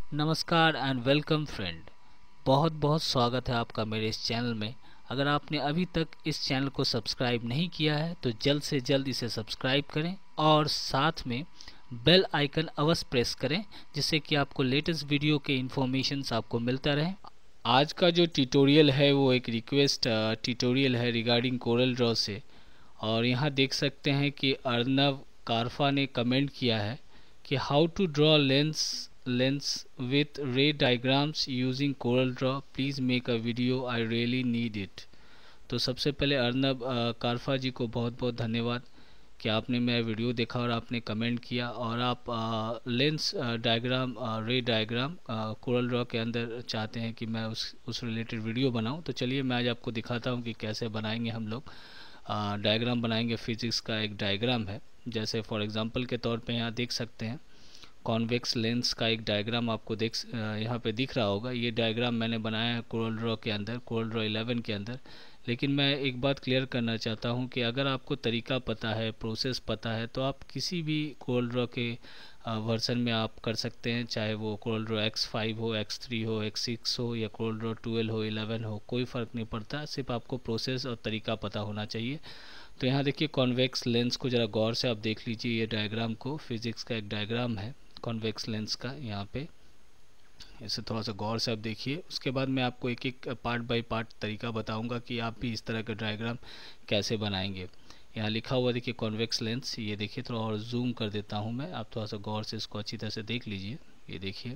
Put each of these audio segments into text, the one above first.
नमस्कार and welcome friend. बहुत बहुत स्वागत है आपका मेरे इस चैनल में। अगर आपने अभी तक इस चैनल को सब्सक्राइब नहीं किया है तो जल्द से जल्द इसे सब्सक्राइब करें और साथ में बेल आइकन अवश्य प्रेस करें, जिससे कि आपको लेटेस्ट वीडियो के इन्फॉर्मेशंस आपको मिलता रहे। आज का जो ट्यूटोरियल है वो एक रिक्वेस्ट ट्यूटोरियल है रिगार्डिंग कोरल ड्रॉ से। और यहाँ देख सकते हैं कि अर्नव कारफा ने कमेंट किया है कि how to draw lens with ray diagrams using Corel Draw, please make a video, I really need it। तो सबसे पहले अर्नब कारफा जी को बहुत बहुत धन्यवाद कि आपने मेरा वीडियो देखा और आपने कमेंट किया और आप lens diagram ray diagram Corel draw के अंदर चाहते हैं कि मैं उस रिलेटेड वीडियो बनाऊं। तो चलिए मैं आज आपको दिखाता हूं कि कैसे बनाएंगे हम लोग डायग्राम बनाएंगे। फिजिक्स का एक डायग्राम है, जैसे फॉर एग्जांपल के तौर पे यहाँ देख सकते हैं कॉन्वेक्स लेंस का एक डायग्राम आपको यहाँ पे दिख रहा होगा। ये डायग्राम मैंने बनाया है कोरल ड्रॉ के अंदर, कोरल ड्रॉ 11 के अंदर। लेकिन मैं एक बात क्लियर करना चाहता हूँ कि अगर आपको तरीका पता है, प्रोसेस पता है, तो आप किसी भी कोरल ड्रॉ के वर्जन में आप कर सकते हैं, चाहे वो कोरल ड्रॉ X5 हो, X3 हो, X6 हो या कोरल ड्रॉ 12 हो, 11 हो, कोई फ़र्क नहीं पड़ता। सिर्फ आपको प्रोसेस और तरीका पता होना चाहिए। तो यहाँ देखिए कॉन्वेक्स लेंस को ज़रा गौर से आप देख लीजिए। ये डायग्राम को फिजिक्स का एक डायग्राम है कॉन्वेक्स लेंस का। यहाँ पे इसे थोड़ा सा गौर से आप देखिए। उसके बाद मैं आपको एक एक पार्ट बाय पार्ट तरीका बताऊंगा कि आप भी इस तरह का डायग्राम कैसे बनाएंगे। यहाँ लिखा हुआ देखिए कॉन्वेक्स लेंस, ये देखिए थोड़ा और जूम कर देता हूँ मैं, आप थोड़ा सा गौर से इसको अच्छी तरह से देख लीजिए। ये देखिए,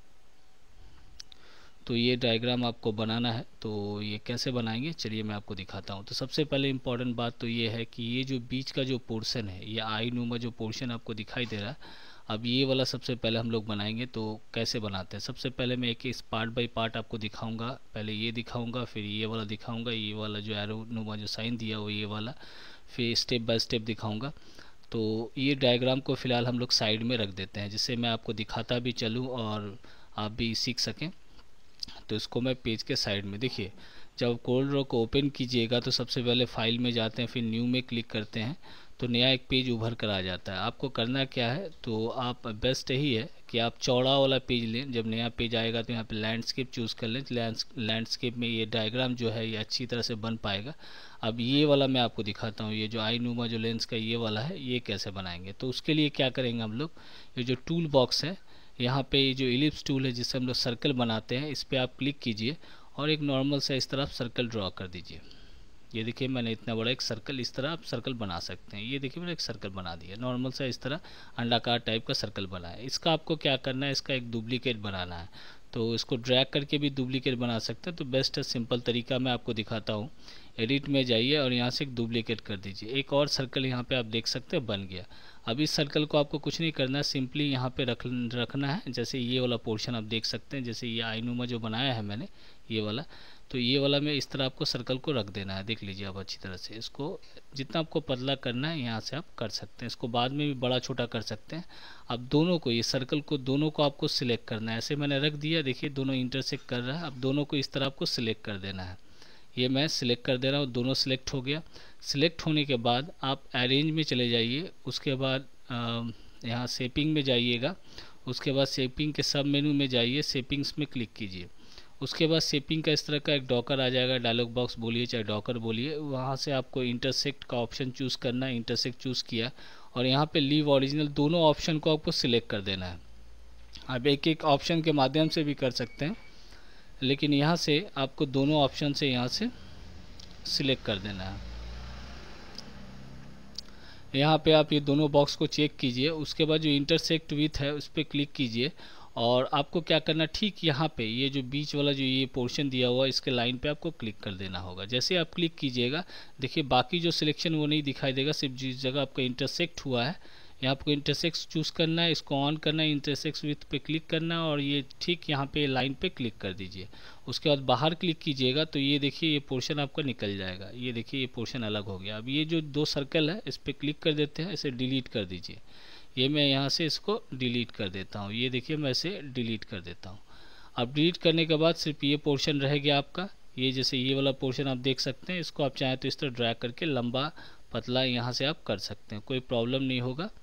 तो ये डायग्राम आपको बनाना है। तो ये कैसे बनाएंगे चलिए मैं आपको दिखाता हूँ। तो सबसे पहले इम्पॉर्टेंट बात तो ये है कि ये जो बीच का जो पोर्शन है, ये आई नुमा जो पोर्शन आपको दिखाई दे रहा है, अब ये वाला सबसे पहले हम लोग बनाएंगे। तो कैसे बनाते हैं, सबसे पहले मैं एक इस पार्ट बाय पार्ट आपको दिखाऊंगा। पहले ये दिखाऊंगा, फिर ये वाला दिखाऊंगा, ये वाला जो एरो नुमा जो साइन दिया वो ये वाला, फिर स्टेप बाय स्टेप दिखाऊंगा। तो ये डायग्राम को फ़िलहाल हम लोग साइड में रख देते हैं, जिससे मैं आपको दिखाता भी चलूँ और आप भी सीख सकें। तो इसको मैं पेज के साइड में देखिए, जब कोरल ड्रॉ को ओपन कीजिएगा तो सबसे पहले फाइल में जाते हैं, फिर न्यू में क्लिक करते हैं तो नया एक पेज उभर कर आ जाता है। आपको करना क्या है, तो आप बेस्ट यही है कि आप चौड़ा वाला पेज लें। जब नया पेज आएगा तो यहाँ पे लैंडस्केप चूज़ कर लें। लैंडस्केप में ये डायग्राम जो है ये अच्छी तरह से बन पाएगा। अब ये वाला मैं आपको दिखाता हूँ, ये जो आई नुमा जो लेंस का ये वाला है, ये कैसे बनाएंगे। तो उसके लिए क्या करेंगे हम लोग, ये जो टूल बॉक्स है यहाँ पे ये जो इलिप्स टूल है जिससे हम लोग सर्कल बनाते हैं, इस पर आप क्लिक कीजिए और एक नॉर्मल सा इस तरह सर्कल ड्रॉ कर दीजिए। ये देखिए मैंने इतना बड़ा एक सर्कल, इस तरह आप सर्कल बना सकते हैं। ये देखिए मैंने एक सर्कल बना दिया, नॉर्मल सा इस तरह अंडाकार टाइप का सर्कल बना है। इसका आपको क्या करना है, इसका एक डुप्लीकेट बनाना है। तो इसको ड्रैग करके भी डुप्लीकेट बना सकते हैं। तो बेस्ट है, सिंपल तरीका मैं आपको दिखाता हूँ। एडिट में जाइए और यहाँ से एक डुप्लीकेट कर दीजिए। एक और सर्कल यहाँ पे आप देख सकते हैं बन गया। अब इस सर्कल को आपको कुछ नहीं करना है, सिंपली यहाँ पे रखना है। जैसे ये वाला पोर्शन आप देख सकते हैं, जैसे ये आईनुमा जो बनाया है मैंने ये वाला, तो ये वाला में इस तरह आपको सर्कल को रख देना है। देख लीजिए आप अच्छी तरह से, इसको जितना आपको पतला करना है यहाँ से आप कर सकते हैं। इसको बाद में भी बड़ा छोटा कर सकते हैं। अब दोनों को, ये सर्कल को दोनों को आपको सिलेक्ट करना है। ऐसे मैंने रख दिया, देखिए दोनों इंटरसेक्ट कर रहा है। अब दोनों को इस तरह आपको सिलेक्ट कर देना है। ये मैं सिलेक्ट कर दे रहा हूँ, दोनों सिलेक्ट हो गया। सिलेक्ट होने के बाद आप अरेंज में चले जाइए। उसके बाद यहाँ शेपिंग में जाइएगा। उसके बाद शेपिंग के सब मेनू में जाइए, शेपिंग्स में क्लिक कीजिए। उसके बाद शेपिंग का इस तरह का एक डॉकर आ जाएगा, डायलॉग बॉक्स बोलिए चाहे डॉकर बोलिए। वहाँ से आपको इंटरसेक्ट का ऑप्शन चूज़ करना है। इंटरसेक्ट चूज़ किया और यहाँ पे लीव ओरिजिनल दोनों ऑप्शन को आपको सिलेक्ट कर देना है। आप एक एक ऑप्शन के माध्यम से भी कर सकते हैं, लेकिन यहाँ से आपको दोनों ऑप्शन से यहाँ से सिलेक्ट कर देना है। यहाँ पे आप ये दोनों बॉक्स को चेक कीजिए। उसके बाद जो इंटरसेक्ट विथ है उस पर क्लिक कीजिए और आपको क्या करना, ठीक यहाँ पे ये जो बीच वाला जो ये पोर्शन दिया हुआ है इसके लाइन पे आपको क्लिक कर देना होगा। जैसे आप क्लिक कीजिएगा देखिए बाकी जो सिलेक्शन वो नहीं दिखाई देगा, सिर्फ जिस जगह आपका इंटरसेक्ट हुआ है यहाँ आपको इंटरसेक्ट चूज़ करना है, इसको ऑन करना है, इंटरसेक्ट विथ पे क्लिक करना है और ये ठीक यहाँ पे लाइन पे क्लिक कर दीजिए। उसके बाद बाहर क्लिक कीजिएगा तो ये देखिए ये पोर्शन आपका निकल जाएगा। ये देखिए ये पोर्शन अलग हो गया। अब ये जो दो सर्कल है इस पर क्लिक कर देते हैं, इसे डिलीट कर दीजिए। ये मैं यहाँ से इसको डिलीट कर देता हूँ। ये देखिए मैं इसे डिलीट कर देता हूँ। अब डिलीट करने के बाद सिर्फ ये पोर्शन रह गया आपका। ये जैसे ये वाला पोर्शन आप देख सकते हैं, इसको आप चाहें तो इस तरह ड्रैग करके लंबा पतला यहाँ से आप कर सकते हैं, कोई प्रॉब्लम नहीं होगा।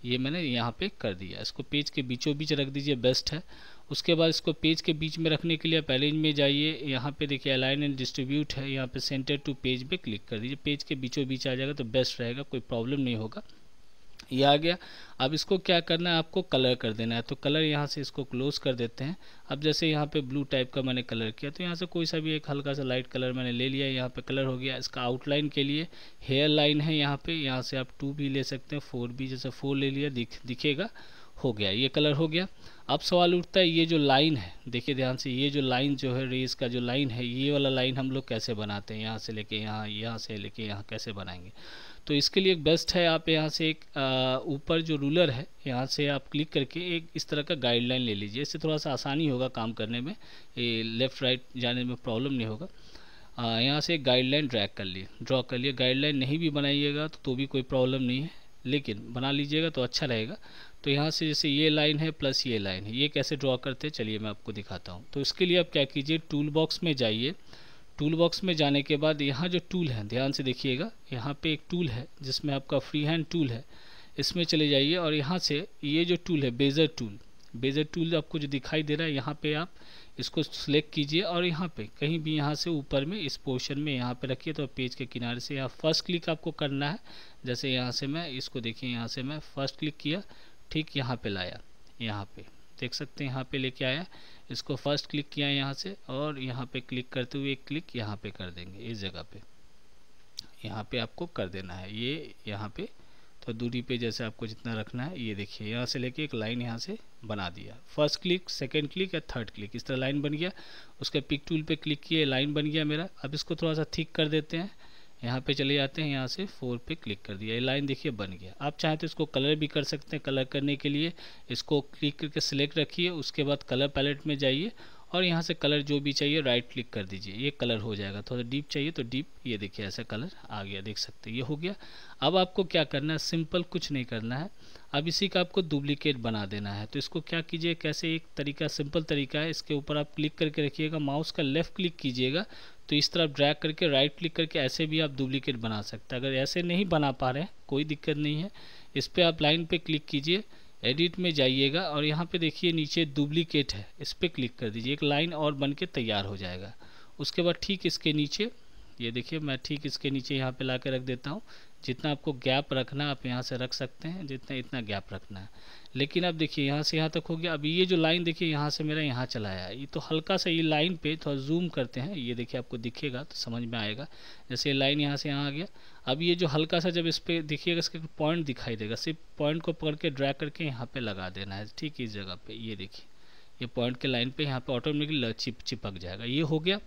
ये मैंने यहाँ पे कर दिया। इसको पेज के बीचों बीच रख दीजिए, बेस्ट है। उसके बाद इसको पेज के बीच में रखने के लिए पहले में जाइए, यहाँ पे देखिए अलाइन एंड डिस्ट्रीब्यूट है, यहाँ पे सेंटर टू पेज पे क्लिक कर दीजिए, पेज के बीचों बीच आ जाएगा तो बेस्ट रहेगा, कोई प्रॉब्लम नहीं होगा। ये आ गया। अब इसको क्या करना है, आपको कलर कर देना है। तो कलर यहाँ से इसको क्लोज कर देते हैं। अब जैसे यहाँ पे ब्लू टाइप का मैंने कलर किया, तो यहाँ से कोई सा भी एक हल्का सा लाइट कलर मैंने ले लिया, यहाँ पे कलर हो गया। इसका आउटलाइन के लिए हेयर लाइन है यहाँ पे, यहाँ से आप 2 भी ले सकते हैं, 4 भी, जैसे 4 ले लिया, दिखेगा, हो गया, ये कलर हो गया। अब सवाल उठता है ये जो लाइन है, देखिए ध्यान से, ये जो लाइन जो है रेस का जो लाइन है, ये वाला लाइन हम लोग कैसे बनाते हैं, यहाँ से लेके यहाँ, यहाँ से लेके यहाँ कैसे बनाएंगे। तो इसके लिए बेस्ट है आप यहाँ से एक ऊपर जो रूलर है, यहाँ से आप क्लिक करके एक इस तरह का गाइडलाइन ले लीजिए, इससे थोड़ा सा आसानी होगा काम करने में, ये लेफ़्ट राइट जाने में प्रॉब्लम नहीं होगा। यहाँ से एक गाइडलाइन ड्रॉ कर लिए। गाइडलाइन नहीं भी बनाइएगा तो भी कोई प्रॉब्लम नहीं है, लेकिन बना लीजिएगा तो अच्छा रहेगा। तो यहाँ से जैसे ये लाइन है प्लस ये लाइन है, ये कैसे ड्रॉ करते हैं चलिए मैं आपको दिखाता हूँ। तो इसके लिए आप क्या कीजिए, टूल बॉक्स में जाइए। टूल बॉक्स में जाने के बाद यहाँ जो टूल है, ध्यान से देखिएगा, यहाँ पे एक टूल है जिसमें आपका फ्री हैंड टूल है, इसमें चले जाइए और यहाँ से ये जो टूल है बेजर टूल आपको जो दिखाई दे रहा है, यहाँ पे आप इसको सिलेक्ट कीजिए और यहाँ पे कहीं भी यहाँ से ऊपर में इस पोर्शन में यहाँ पे रखिए। तो पेज के किनारे से यहाँ फर्स्ट क्लिक आपको करना है। जैसे यहाँ से मैं इसको देखिए, यहाँ से मैं फर्स्ट क्लिक किया, ठीक यहाँ पे लाया, यहाँ पे देख सकते हैं, यहाँ पे लेके आया, इसको फर्स्ट क्लिक किया यहाँ से और यहाँ पे क्लिक करते हुए एक क्लिक यहाँ पे कर देंगे, इस जगह पे यहाँ पे आपको कर देना है। ये यहाँ पे तो दूरी पे जैसे आपको जितना रखना है, ये देखिए यहाँ से लेके एक लाइन यहाँ से बना दिया, फर्स्ट क्लिक, सेकंड क्लिक या थर्ड क्लिक, इस तरह लाइन बन गया। उसके पिक टूल पे क्लिक किए, लाइन बन गया मेरा। अब इसको थोड़ा सा थिक कर देते हैं, यहाँ पे चले जाते हैं, यहाँ से 4 पे क्लिक कर दिया, ये लाइन देखिए बन गया। आप चाहें तो इसको कलर भी कर सकते हैं। कलर करने के लिए इसको क्लिक करके सिलेक्ट रखिए, उसके बाद कलर पैलेट में जाइए और यहाँ से कलर जो भी चाहिए राइट क्लिक कर दीजिए, ये कलर हो जाएगा। थोड़ा डीप चाहिए तो डीप, ये देखिए ऐसा कलर आ गया, देख सकते हैं, ये हो गया। अब आपको क्या करना है, सिंपल कुछ नहीं करना है, अब इसी का आपको डुप्लीकेट बना देना है। तो इसको क्या कीजिए, कैसे, एक तरीका, सिंपल तरीका है, इसके ऊपर आप क्लिक करके रखिएगा, माउस का लेफ़्ट क्लिक कीजिएगा तो इस तरफ ड्रैग करके राइट क्लिक करके ऐसे भी आप डुप्लीकेट बना सकते हैं। अगर ऐसे नहीं बना पा रहे हैं कोई दिक्कत नहीं है, इस पर आप लाइन पे क्लिक कीजिए, एडिट में जाइएगा और यहाँ पे देखिए नीचे डुप्लीकेट है, इस पर क्लिक कर दीजिए, एक लाइन और बन के तैयार हो जाएगा। उसके बाद ठीक इसके नीचे, ये देखिए मैं ठीक इसके नीचे यहाँ पे ला के रख देता हूँ। जितना आपको गैप रखना आप यहाँ से रख सकते हैं, जितना इतना गैप रखना है। लेकिन अब देखिए यहाँ से यहाँ तक हो गया। अब ये जो लाइन देखिए यहाँ से मेरा यहाँ चला आया, ये तो हल्का सा ये लाइन पे थोड़ा जूम करते हैं, ये देखिए आपको दिखेगा तो समझ में आएगा। जैसे ये लाइन यहाँ से यहाँ आ गया, अब ये जो हल्का सा जब इस पर देखिएगा, इसका पॉइंट दिखाई देगा, सिर्फ पॉइंट को पकड़ के ड्रैग करके यहाँ पे लगा देना है, ठीक इस जगह पे, ये देखिए ये पॉइंट के लाइन पे यहाँ पे ऑटोमेटिकली चिपक जाएगा। ये हो गया।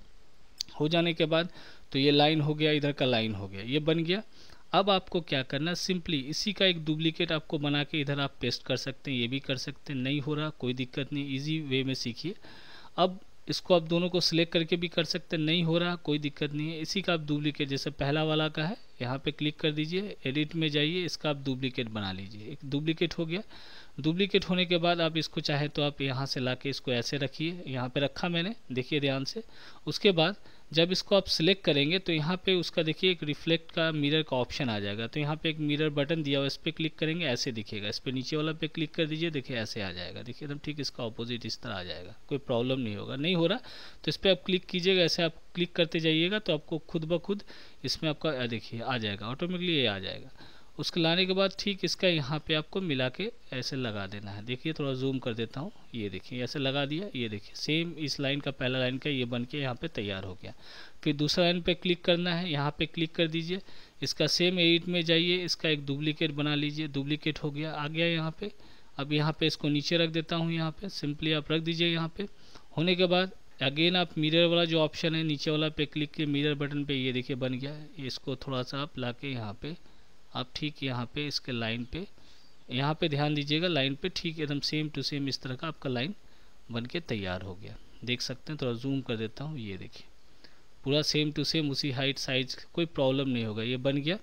हो जाने के बाद तो ये लाइन हो गया, इधर का लाइन हो गया, ये बन गया। अब आपको क्या करना है, सिंपली इसी का एक डुप्लीकेट आपको बना के इधर आप पेस्ट कर सकते हैं, ये भी कर सकते हैं, नहीं हो रहा कोई दिक्कत नहीं, इजी वे में सीखिए। अब इसको आप दोनों को सिलेक्ट करके भी कर सकते हैं, नहीं हो रहा कोई दिक्कत नहीं है, इसी का आप डुप्लीकेट, जैसे पहला वाला का है, यहाँ पे क्लिक कर दीजिए, एडिट में जाइए, इसका आप डुप्लीकेट बना लीजिए। एक डुप्लीकेट हो गया। डुप्लीकेट होने के बाद आप इसको चाहे तो आप यहाँ से लाके इसको ऐसे रखिए, यहाँ पे रखा मैंने, देखिए ध्यान से। उसके बाद जब इसको आप सिलेक्ट करेंगे तो यहाँ पे उसका देखिए एक रिफ्लेक्ट का मिरर का ऑप्शन आ जाएगा, तो यहाँ पे एक मिरर बटन दिया हुआ, इस पर क्लिक करेंगे ऐसे दिखेगा, इस पर नीचे वाला पे क्लिक कर दीजिए, देखिए ऐसे आ जाएगा, देखिए एकदम ठीक इसका ऑपोजिट इस तरह आ जाएगा, कोई प्रॉब्लम नहीं होगा। नहीं हो रहा तो इस पर आप क्लिक कीजिएगा, ऐसे आप क्लिक करते जाइएगा तो आपको खुद ब खुद इसमें आपका देखिए आ जाएगा, ऑटोमेटिकली ये आ जाएगा। उसके लाने के बाद ठीक इसका यहाँ पे आपको मिला के ऐसे लगा देना है, देखिए थोड़ा जूम कर देता हूँ, ये देखिए ऐसे लगा दिया, ये देखिए सेम इस लाइन का पहला लाइन का ये बन के यहाँ पे तैयार हो गया। फिर दूसरा लाइन पे क्लिक करना है, यहाँ पे क्लिक कर दीजिए, इसका सेम एडिट में जाइए, इसका एक डुप्लीकेट बना लीजिए, डुप्लीकेट हो गया, आ गया यहाँ पे। अब यहाँ पे इसको नीचे रख देता हूँ, यहाँ पे सिंपली आप रख दीजिए। यहाँ पे होने के बाद अगेन आप मिरर वाला जो ऑप्शन है नीचे वाला पे क्लिक किए, मिरर बटन पे, ये देखिए बन गया है। इसको थोड़ा सा आप ला के यहाँ पे आप ठीक यहाँ पे इसके लाइन पे, यहाँ पे ध्यान दीजिएगा, लाइन पे ठीक एकदम सेम टू सेम इस तरह का आपका लाइन बन के तैयार हो गया, देख सकते हैं। थोड़ा जूम कर देता हूँ, ये देखिए पूरा सेम टू सेम उसी हाइट साइज, कोई प्रॉब्लम नहीं होगा, ये बन गया।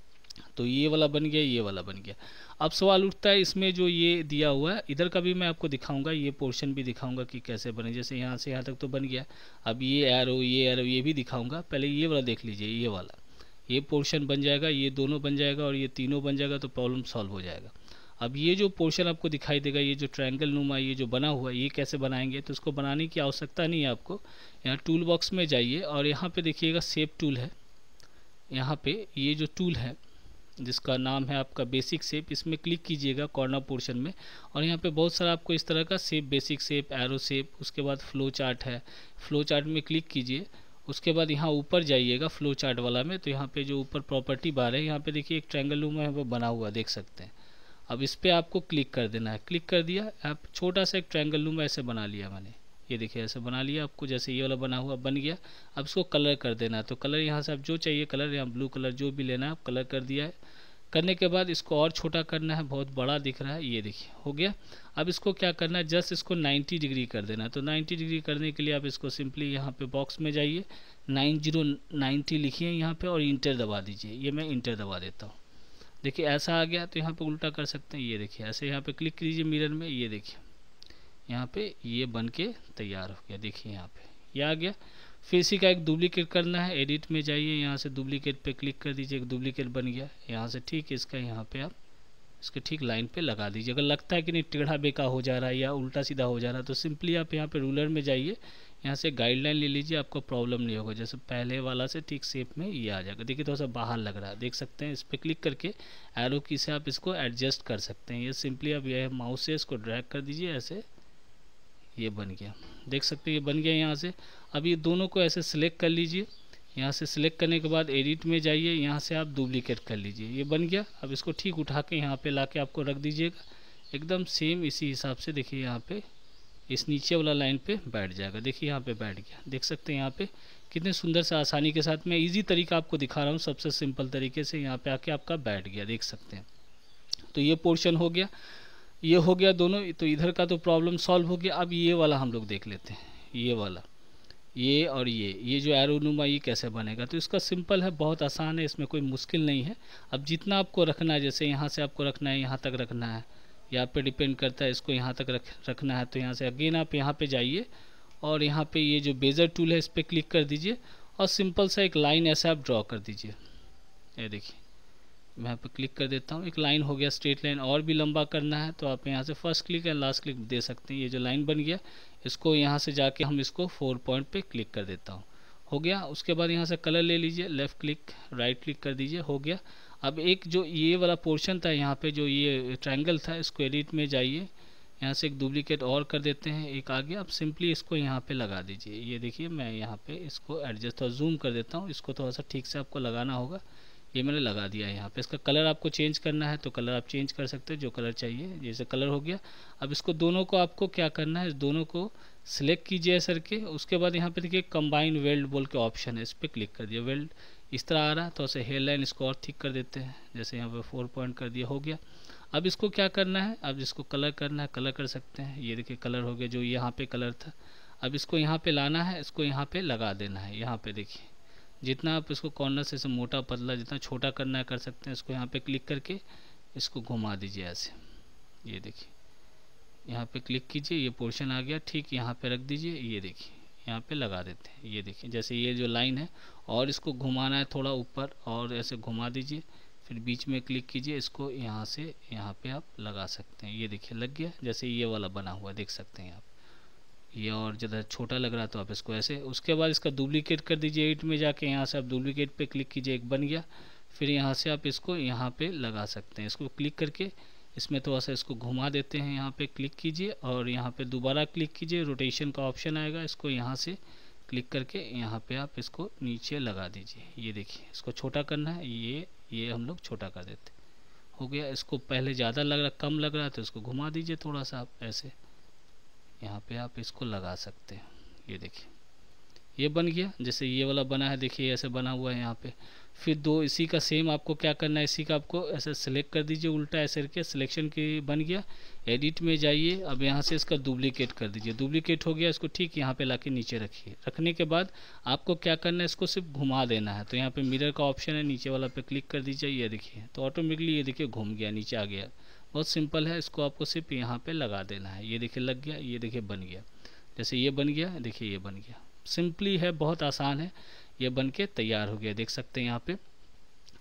तो ये वाला बन गया, ये वाला बन गया। अब सवाल उठता है इसमें जो ये दिया हुआ है, इधर का भी मैं आपको दिखाऊंगा, ये पोर्शन भी दिखाऊंगा कि कैसे बने। जैसे यहाँ से यहाँ तक तो बन गया, अब ये एरो ये भी दिखाऊंगा। पहले ये वाला देख लीजिए, ये वाला ये पोर्शन बन जाएगा, ये दोनों बन जाएगा और ये तीनों बन जाएगा तो प्रॉब्लम सॉल्व हो जाएगा। अब ये जो पोर्शन आपको दिखाई देगा, ये जो ट्रायंगल नुमा ये जो बना हुआ है, ये कैसे बनाएंगे, तो इसको बनाने की आवश्यकता नहीं है आपको। यहाँ टूल बॉक्स में जाइए और यहाँ पे देखिएगा शेप टूल है। यहाँ पे ये जो टूल है जिसका नाम है आपका बेसिक शेप, इसमें क्लिक कीजिएगा कॉर्नर पोर्शन में, और यहाँ पे बहुत सारा आपको इस तरह का shape, basic shape, arrow shape, उसके बाद फ्लो चार्ट है, फ्लो चार्ट में क्लिक कीजिए। उसके बाद यहाँ ऊपर जाइएगा फ्लो चार्ट वाला में, तो यहाँ पे जो ऊपर प्रॉपर्टी बार है, यहाँ पे देखिए एक ट्रायंगल नुमा यहाँ पे बना हुआ देख सकते हैं। अब इस पर आपको क्लिक कर देना है। क्लिक कर दिया, आप छोटा सा एक ट्रायंगल नुमा ऐसे बना लिया मैंने, ये देखिए ऐसे बना लिया आपको, जैसे ये वाला बना हुआ बन गया। अब इसको कलर कर देना है, तो कलर यहाँ से आप जो चाहिए कलर, यहाँ ब्लू कलर जो भी लेना है आप कलर कर दिया है। करने के बाद इसको और छोटा करना है, बहुत बड़ा दिख रहा है, ये देखिए हो गया। अब इसको क्या करना है, जस्ट इसको 90 डिग्री कर देना है। तो 90 डिग्री करने के लिए आप इसको सिंपली यहाँ पे बॉक्स में जाइए, 90 लिखिए यहाँ पे और इंटर दबा दीजिए। ये मैं इंटर दबा देता हूँ, देखिए ऐसा आ गया। तो यहाँ पे उल्टा कर सकते हैं, ये देखिए ऐसे यहाँ पे क्लिक कीजिए मिरर में, ये देखिए यहाँ पे ये बन के तैयार हो गया, देखिए यहाँ पे ये आ गया। फिर इसी का एक डुप्लीकेट करना है, एडिट में जाइए, यहाँ से डुप्लीकेट पे क्लिक कर दीजिए, एक डुप्लीकेट बन गया। यहाँ से ठीक इसका यहाँ पे आप इसके ठीक लाइन पे लगा दीजिए। अगर लगता है कि नहीं टेढ़ा बेका हो जा रहा है या उल्टा सीधा हो जा रहा है, तो सिंपली आप यहाँ पे रूलर में जाइए, यहाँ से गाइडलाइन ले लीजिए, आपको प्रॉब्लम नहीं होगा। जैसे पहले वाला से ठीक शेप में ये आ जाएगा, देखिए थोड़ा सा बाहर लग रहा है, देख सकते हैं। इस पर क्लिक करके एरो की से आप इसको एडजस्ट कर सकते हैं। ये सिंपली आप यह माउस से इसको ड्रैग कर दीजिए, ऐसे ये बन गया, देख सकते हैं ये बन गया यहाँ से। अब ये दोनों को ऐसे सिलेक्ट कर लीजिए, यहाँ से सिलेक्ट करने के बाद एडिट में जाइए, यहाँ से आप डुप्लीकेट कर लीजिए, ये बन गया। अब इसको ठीक उठा के यहाँ पे ला के आपको रख दीजिएगा, एकदम सेम इसी हिसाब से। देखिए यहाँ पे इस नीचे वाला लाइन पे बैठ जाएगा, देखिए यहाँ पे बैठ गया, देख सकते हैं यहाँ पे कितने सुंदर से आसानी के साथ मैं इजी तरीका आपको दिखा रहा हूँ, सबसे सिंपल तरीके से यहाँ पे आके आपका बैठ गया, देख सकते हैं। तो ये पोर्शन हो गया, ये हो गया दोनों, तो इधर का तो प्रॉब्लम सॉल्व हो गया। अब ये वाला हम लोग देख लेते हैं, ये वाला, ये और ये जो एरो नुमा ये कैसे बनेगा। तो इसका सिंपल है, बहुत आसान है, इसमें कोई मुश्किल नहीं है। अब जितना आपको रखना है, जैसे यहाँ से आपको रखना है, यहाँ तक रखना है, यहाँ पे डिपेंड करता है, इसको यहाँ तक रखना है। तो यहाँ से अगेन आप यहाँ पे जाइए और यहाँ पे ये जो बेजर टूल है इस पर क्लिक कर दीजिए और सिंपल सा एक लाइन ऐसे आप ड्रॉ कर दीजिए। ये देखिए मैं यहाँ पे क्लिक कर देता हूँ, एक लाइन हो गया स्ट्रेट लाइन। और भी लंबा करना है तो आप यहाँ से first click and last click दे सकते हैं। ये जो लाइन बन गया, इसको यहाँ से जाके हम इसको 4 पॉइंट पे क्लिक कर देता हूँ, हो गया। उसके बाद यहाँ से कलर ले लीजिए, लेफ़्ट क्लिक राइट क्लिक कर दीजिए, हो गया। अब एक जो ये वाला पोर्शन था यहाँ पे जो ये ट्रायंगल था, इसको एडिट में जाइए, यहाँ से एक डुप्लीकेट और कर देते हैं, एक आ गया। अब सिंपली इसको यहाँ पे लगा दीजिए। ये देखिए मैं यहाँ पे इसको एडजस्ट और जूम कर देता हूँ, इसको थोड़ा सा ठीक से आपको लगाना होगा। ये मैंने लगा दिया है यहाँ पे। इसका कलर आपको चेंज करना है तो कलर आप चेंज कर सकते हो, जो कलर चाहिए। जैसे कलर हो गया। अब इसको दोनों को आपको क्या करना है, इस दोनों को सिलेक्ट कीजिए सर के। उसके बाद यहाँ पे देखिए कंबाइन वेल्ड बोल के ऑप्शन है, इस पर क्लिक कर दिया। वेल्ड इस तरह आ रहा है तो ऐसे हेयर लाइन इसको और ठीक कर देते हैं, जैसे यहाँ पे 4 पॉइंट कर दिया, हो गया। अब इसको क्या करना है, अब जिसको कलर करना है कलर कर सकते हैं। ये देखिए कलर हो गया, जो यहाँ पे कलर था। अब इसको यहाँ पे लाना है, इसको यहाँ पे लगा देना है। यहाँ पे देखिए जितना आप इसको कॉर्नर से मोटा पतला जितना छोटा करना है कर सकते हैं। इसको यहाँ पे क्लिक करके इसको घुमा दीजिए ऐसे, ये देखिए यहाँ पे क्लिक कीजिए, ये पोर्शन आ गया, ठीक यहाँ पे रख दीजिए। ये देखिए यहाँ पे लगा देते हैं, ये देखिए जैसे ये जो लाइन है, और इसको घुमाना है थोड़ा ऊपर और ऐसे घुमा दीजिए। फिर बीच में क्लिक कीजिए, इसको यहाँ से यहाँ पे आप लगा सकते हैं। ये देखिए लग गया, जैसे ये वाला बना हुआ देख सकते हैं आप। ये और ज़्यादा छोटा लग रहा तो आप इसको ऐसे। उसके बाद इसका डुप्लीकेट कर दीजिए, एडिट में जाके यहाँ से आप डुप्लीकेट पे क्लिक कीजिए, एक बन गया। फिर यहाँ से आप इसको यहाँ पे लगा सकते हैं। इसको क्लिक करके इसमें थोड़ा सा इसको घुमा देते हैं, यहाँ पे क्लिक कीजिए और यहाँ पे दोबारा क्लिक कीजिए, रोटेशन का ऑप्शन आएगा। इसको यहाँ से क्लिक करके यहाँ पे आप इसको नीचे लगा दीजिए। ये देखिए इसको छोटा करना है, ये हम लोग छोटा कर देते, हो गया। इसको पहले ज़्यादा लग रहा, कम लग रहा तो इसको घुमा दीजिए थोड़ा सा आप ऐसे, यहाँ पे आप इसको लगा सकते हैं। ये देखिए ये बन गया, जैसे ये वाला बना है देखिए ऐसे बना हुआ है यहाँ पे। फिर दो इसी का सेम आपको क्या करना है, इसी का आपको ऐसे सिलेक्ट कर दीजिए, उल्टा ऐसे करके सिलेक्शन की बन गया। एडिट में जाइए, अब यहाँ से इसका डुप्लीकेट कर दीजिए, डुप्लीकेट हो गया। इसको ठीक यहाँ पे लाके नीचे रखिए। रखने के बाद आपको क्या करना है, इसको सिर्फ घुमा देना है। तो यहाँ पे मिरर का ऑप्शन है, नीचे वाला पे क्लिक कर दीजिए। ये देखिए तो ऑटोमेटिकली ये देखिए घूम गया, नीचे आ गया। बहुत सिंपल है, इसको आपको सिर्फ यहाँ पे लगा देना है। ये देखिए लग गया, ये देखिए बन गया। जैसे ये बन गया, देखिए ये बन गया। सिंपली है, बहुत आसान है, ये बन के तैयार हो गया, देख सकते हैं यहाँ पे।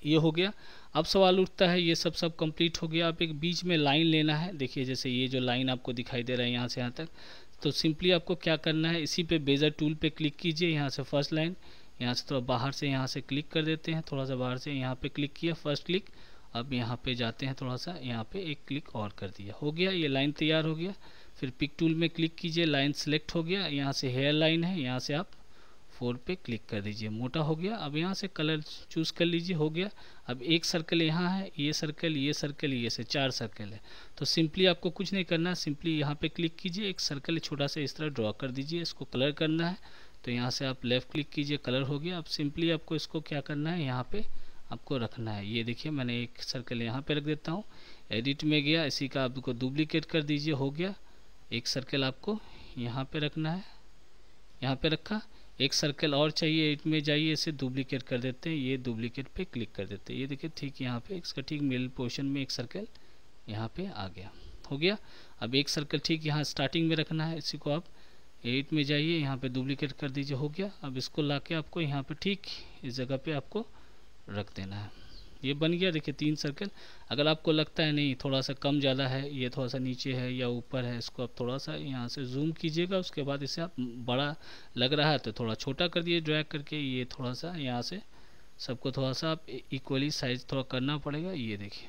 ये हो गया। अब सवाल उठता है, ये सब कंप्लीट हो गया, अब एक बीच में लाइन लेना है। देखिए जैसे ये जो लाइन आपको दिखाई दे रहा है यहाँ से यहाँ तक, तो सिंपली आपको क्या करना है, इसी पे बेजर टूल पे क्लिक कीजिए, यहाँ से फर्स्ट लाइन, यहाँ से थोड़ा बाहर से यहाँ से क्लिक कर देते हैं, थोड़ा सा बाहर से यहाँ पे क्लिक किया, फर्स्ट क्लिक। अब यहाँ पे जाते हैं थोड़ा सा, यहाँ पे एक क्लिक और कर दिया, हो गया, ये लाइन तैयार हो गया। फिर पिक टूल में क्लिक कीजिए, लाइन सेलेक्ट हो गया, यहाँ से हेयर लाइन है, यहाँ से आप 4 पे क्लिक कर दीजिए, मोटा हो गया। अब यहाँ से कलर चूज़ कर लीजिए, हो गया। अब एक सर्कल यहाँ है, ये सर्कल, ये सर्कल, ये से 4 सर्कल है। तो सिंपली आपको कुछ नहीं करना है, सिंपली यहाँ पे क्लिक कीजिए, एक सर्कल छोटा सा इस तरह ड्रॉ कर दीजिए। इसको कलर करना है तो यहाँ से आप लेफ़्ट क्लिक कीजिए, कलर हो गया। अब सिंपली आपको इसको क्या करना है, यहाँ पे आपको रखना है। ये देखिए मैंने एक सर्कल यहाँ पे रख देता हूँ, एडिट में गया, इसी का आपको डुप्लीकेट कर दीजिए, हो गया। एक सर्कल आपको यहाँ पे रखना है, यहाँ पे रखा। एक सर्कल और चाहिए, एडिट में जाइए, इसे डुप्लीकेट कर देते हैं, ये डुप्लीकेट पे क्लिक कर देते हैं। ये देखिए ठीक यहाँ पे इसका ठीक मिडिल पोर्शन में एक सर्कल यहाँ पे आ गया, हो गया। अब एक सर्कल ठीक यहाँ स्टार्टिंग में रखना है, इसी को आप एडिट में जाइए, यहाँ पे डुप्लीकेट कर दीजिए, हो गया। अब इसको लाके आपको यहाँ पे ठीक इस जगह पे आपको रख देना है, ये बन गया। देखिए 3 सर्कल। अगर आपको लगता है नहीं थोड़ा सा कम ज़्यादा है, ये थोड़ा सा नीचे है या ऊपर है, इसको आप थोड़ा सा यहाँ से जूम कीजिएगा, उसके बाद इसे आप बड़ा लग रहा है तो थोड़ा छोटा कर दिए ड्रैग करके। ये थोड़ा सा यहाँ से सबको थोड़ा सा आप इक्वली साइज थोड़ा करना पड़ेगा। ये देखिए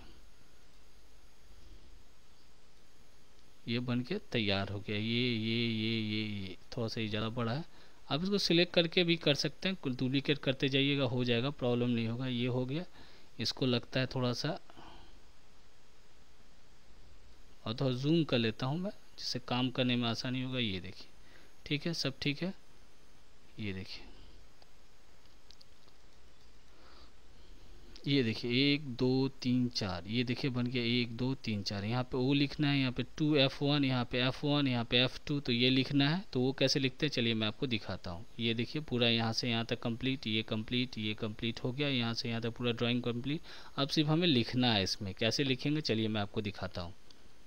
ये बन के तैयार हो गया। ये थोड़ा सा ये ज़्यादा बड़ा है। आप इसको सिलेक्ट करके भी कर सकते हैं, डुप्लीकेट करते जाइएगा, हो जाएगा, प्रॉब्लम नहीं होगा। ये हो गया। इसको लगता है थोड़ा सा और थोड़ा जूम कर लेता हूँ मैं, जिससे काम करने में आसानी होगा। ये देखिए ठीक है, सब ठीक है। ये देखिए, ये देखिए 1 2 3 4, ये देखिए बन गया 1 2 3 4। यहाँ पे ओ लिखना है, यहाँ पे 2F1, यहाँ पे F1, यहाँ पे F2, तो ये लिखना है। तो वो कैसे लिखते हैं चलिए मैं आपको दिखाता हूँ। ये देखिए पूरा यहाँ से यहाँ तक कंप्लीट, ये कंप्लीट हो गया, यहाँ से यहाँ तक पूरा ड्राइंग कंप्लीट। अब सिर्फ हमें लिखना है, इसमें कैसे लिखेंगे चलिए मैं आपको दिखाता हूँ।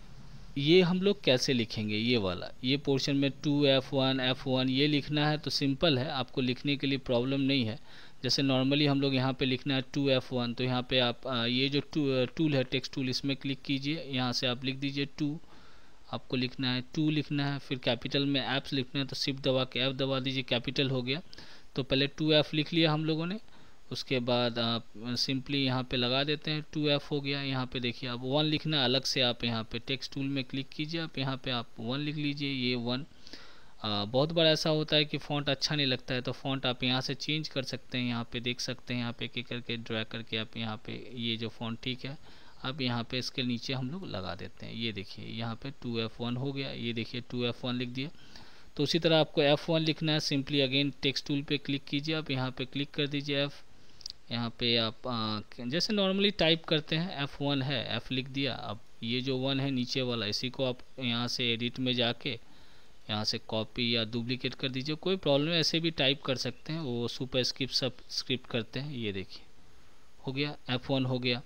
ये हम लोग कैसे लिखेंगे, ये वाला, ये पोर्शन में 2F1 F1 ये लिखना है। तो सिंपल है, आपको लिखने के लिए प्रॉब्लम नहीं है। जैसे नॉर्मली हम लोग यहाँ पे लिखना है 2F1, तो यहाँ पे आप ये जो टूल है टेक्स्ट टूल, इसमें क्लिक कीजिए, यहाँ से आप लिख दीजिए 2। आपको लिखना है 2 लिखना है। फिर कैपिटल में एप्स लिखना है तो शिफ्ट दबा के F दबा दीजिए, कैपिटल हो गया। तो पहले 2F लिख लिया हम लोगों ने, उसके बाद आप सिंपली यहाँ पे लगा देते हैं 2F हो गया। यहाँ पे देखिए अब 1 लिखना अलग से, आप यहाँ पे टेक्स्ट टूल में क्लिक कीजिए, आप यहाँ पे आप 1 लिख लीजिए, ये 1। बहुत बार ऐसा होता है कि फ़ॉन्ट अच्छा नहीं लगता है, तो फ़ॉन्ट आप यहाँ से चेंज कर सकते हैं। यहाँ पे देख सकते हैं, यहाँ पे एक करके ड्रैग करके आप यहाँ पे ये जो फ़ॉन्ट ठीक है, अब यहाँ पे इसके नीचे हम लोग लगा देते हैं। ये देखिए यहाँ पे 2F1 हो गया, ये देखिए 2F1 लिख दिया। तो उसी तरह आपको F1 लिखना है, सिंपली अगेन टेक्स्ट टूल पे क्लिक कीजिए, आप यहाँ पे क्लिक कर दीजिए F। यहाँ पे आप जैसे नॉर्मली टाइप करते हैं F1 है, F लिख दिया। अब ये जो 1 है नीचे वाला, इसी को आप यहाँ से एडिट में जाके यहाँ से कॉपी या डुप्लीकेट कर दीजिए, कोई प्रॉब्लम है, ऐसे भी टाइप कर सकते हैं, वो सुपर स्क्रिप्ट सब स्क्रिप्ट करते हैं। ये देखिए हो गया, F1 हो गया,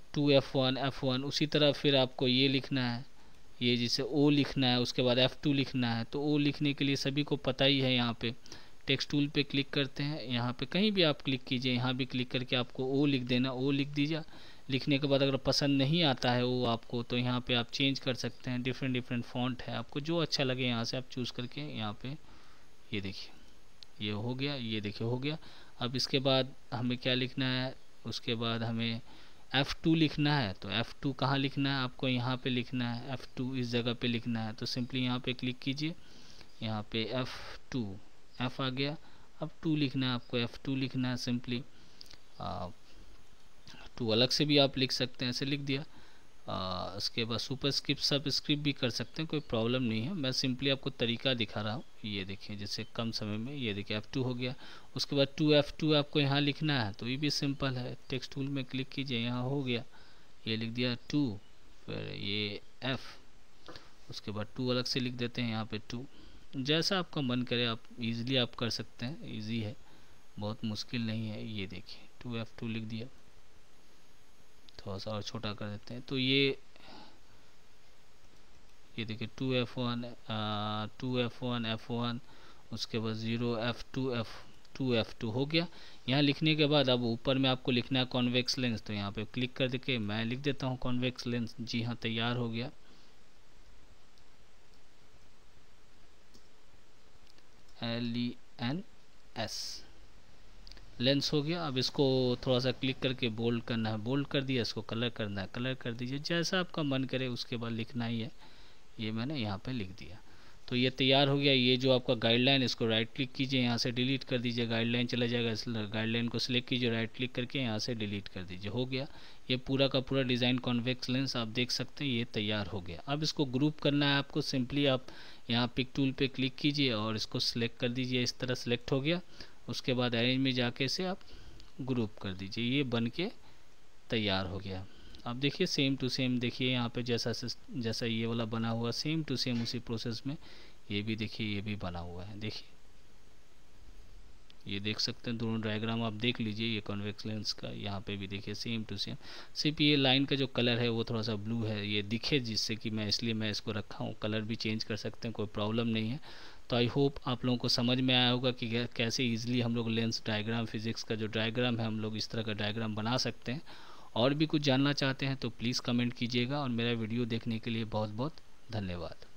2F1 F1। उसी तरह फिर आपको ये लिखना है, ये जिसे O लिखना है, उसके बाद F2 लिखना है। तो O लिखने के लिए सभी को पता ही है, यहाँ पे टेक्स्ट टूल पे क्लिक करते हैं, यहाँ पे कहीं भी आप क्लिक कीजिए, यहाँ भी क्लिक करके आपको O लिख देना, O लिख दीजिए। लिखने के बाद अगर पसंद नहीं आता है वो आपको, तो यहाँ पे आप चेंज कर सकते हैं, डिफरेंट फ़ॉन्ट है, आपको जो अच्छा लगे यहाँ से आप चूज़ करके यहाँ पे। ये देखिए ये हो गया, ये देखिए हो गया। अब इसके बाद हमें क्या लिखना है, उसके बाद हमें F2 लिखना है। तो F2 कहाँ लिखना है, आपको यहाँ पे लिखना है, F2 इस जगह पे लिखना है। तो सिंपली यहाँ पे क्लिक कीजिए, यहाँ पे F2, F आ गया। अब 2 लिखना है, आपको F2 लिखना है सिंपली। 2 अलग से भी आप लिख सकते हैं, ऐसे लिख दिया। उसके बाद सुपर स्क्रिप्ट सब स्क्रिप्ट भी कर सकते हैं, कोई प्रॉब्लम नहीं है, मैं सिंपली आपको तरीका दिखा रहा हूँ। ये देखिए जैसे कम समय में, ये देखिए F2 हो गया। उसके बाद 2F2 आपको यहाँ लिखना है, तो ये भी सिंपल है, टेक्स्ट टूल में क्लिक कीजिए, यहाँ हो गया, ये लिख दिया 2, फिर ये F, उसके बाद 2 अलग से लिख देते हैं यहाँ पे 2। जैसा आपका मन करे आप इजीली आप कर सकते हैं, इजी है, बहुत मुश्किल नहीं है। ये देखिए 2F2 लिख दिया, थोड़ा सा और छोटा कर देते हैं। तो ये देखिए 2F1 F1, उसके बाद 0 F2 F2 F2 हो गया। यहाँ लिखने के बाद अब ऊपर में आपको लिखना है कॉन्वेक्स लेंस, तो यहाँ पे क्लिक कर देके मैं लिख देता हूँ कॉन्वेक्स लेंस। जी हाँ, तैयार हो गया। LENS लेंस हो गया। अब इसको थोड़ा सा क्लिक करके बोल्ड करना है, बोल्ड कर दिया। इसको कलर करना है, कलर कर दीजिए, जैसा आपका मन करे उसके बाद लिखना ही है। ये मैंने यहाँ पे लिख दिया। तो ये तैयार हो गया। ये जो आपका गाइडलाइन, इसको राइट क्लिक कीजिए, यहाँ से डिलीट कर दीजिए, गाइडलाइन चला जाएगा। इस गाइडलाइन को सिलेक्ट कीजिए, राइट क्लिक करके यहाँ से डिलीट कर दीजिए, हो गया। ये पूरा का पूरा डिज़ाइन कॉन्वेक्स लेंस आप देख सकते हैं, ये तैयार हो गया। अब इसको ग्रुप करना है आपको। सिंपली आप यहाँ पिक टूल पे क्लिक कीजिए और इसको सिलेक्ट कर दीजिए। इस तरह सिलेक्ट हो गया। उसके बाद अरेंज में जाके इसे आप ग्रुप कर दीजिए, ये बन के तैयार हो गया। अब देखिए सेम टू सेम, देखिए यहाँ पे जैसा ये वाला बना हुआ, सेम टू सेम उसी प्रोसेस में ये भी देखिए, ये भी बना हुआ है। देखिए ये देख सकते हैं, दोनों डायग्राम आप देख लीजिए। ये कॉन्वेक्स लेंस का यहाँ पे भी देखिए सेम टू सेम। सिर्फ ये लाइन का जो कलर है वो थोड़ा सा ब्लू है, ये दिखे जिससे कि मैं इसलिए मैं इसको रखा हूँ। कलर भी चेंज कर सकते हैं, कोई प्रॉब्लम नहीं है। तो आई होप आप लोगों को समझ में आया होगा कि कैसे ईजिली हम लोग लेंस डायग्राम, फिजिक्स का जो डायग्राम है, हम लोग इस तरह का डायग्राम बना सकते हैं। और भी कुछ जानना चाहते हैं तो प्लीज़ कमेंट कीजिएगा। और मेरा वीडियो देखने के लिए बहुत बहुत धन्यवाद।